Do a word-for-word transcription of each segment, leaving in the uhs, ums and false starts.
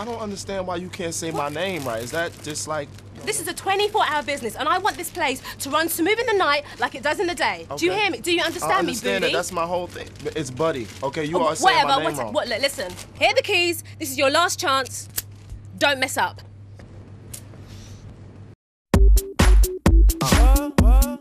I don't understand why you can't say my name right. Is that just like... This is a twenty-four hour business, and I want this place to run smooth in the night like it does in the day. Okay. Do you hear me? Do you understand, I understand me, Booty? That. That's my whole thing. It's Buddy. Okay, you oh, are saying whatever, my name what, wrong. What, look, listen, here are the keys. This is your last chance. Don't mess up. Uh, uh,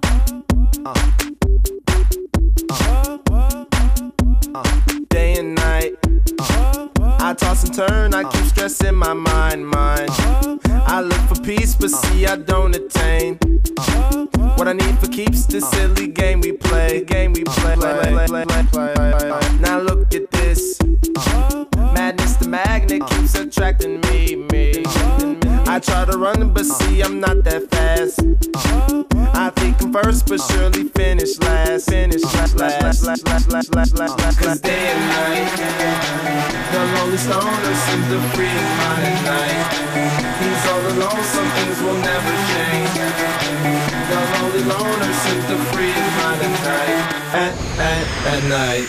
uh, day and night, uh, I toss and turn, I keep stressing my mind, mind. I look for peace, but see I don't attain what I need for keeps this silly game we play, game we play. Now look at this, madness, the magnet keeps attracting me, me. I try to run, but see I'm not that fast. I think I'm first, but surely finish last. Finish last, last, last, last, last, last, last. Cause day and night, the lonely stoner seems to free his mind at night. He's all alone, some things will never change. The lonely loner seems to free his mind at night. At, at, at night.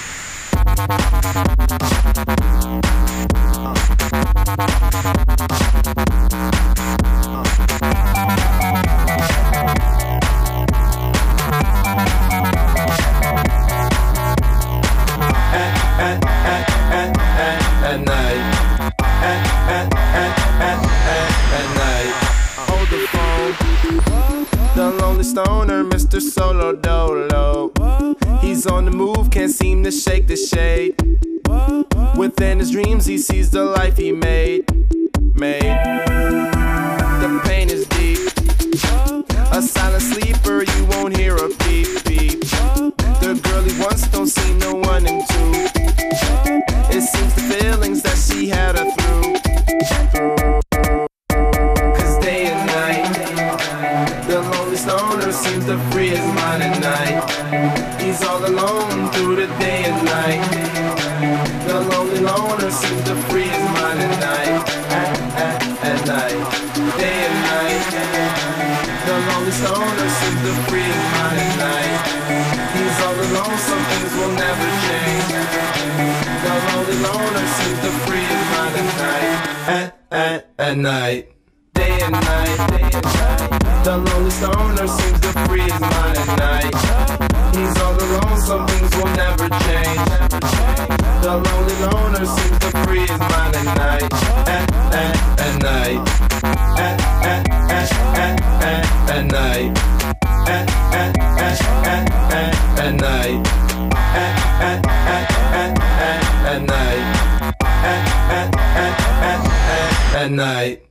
Stoner, Mister Solo Dolo. He's on the move, can't seem to shake the shade. Within his dreams, he sees the life he made. Made. The pain is deep. A silent sleeper, you won't hear a beep beep. The girl he wants don't see no one in two. It seems the feelings that she had her through. Cause day and night, the lonely stoner seems to free his mind at night. He's all alone through the day and night. The lonely loner seems to free his mind at night. At, at, at night. Day and night. The lonely stoner seems to free his mind at night. He's all alone, some things will never change. The lonely loner seems to free his mind at night. At, at, at night. Day and night, day and night. The lonely stoner seems to free his mind at night. He's all alone, some things will never change. The lonely loner seems to free his mind at night. At, at, at night. At, at, at, at, at, at night. At, at, at, at, at, at night. At, at, at, at, at, at night. At, at, at, at, at, at night.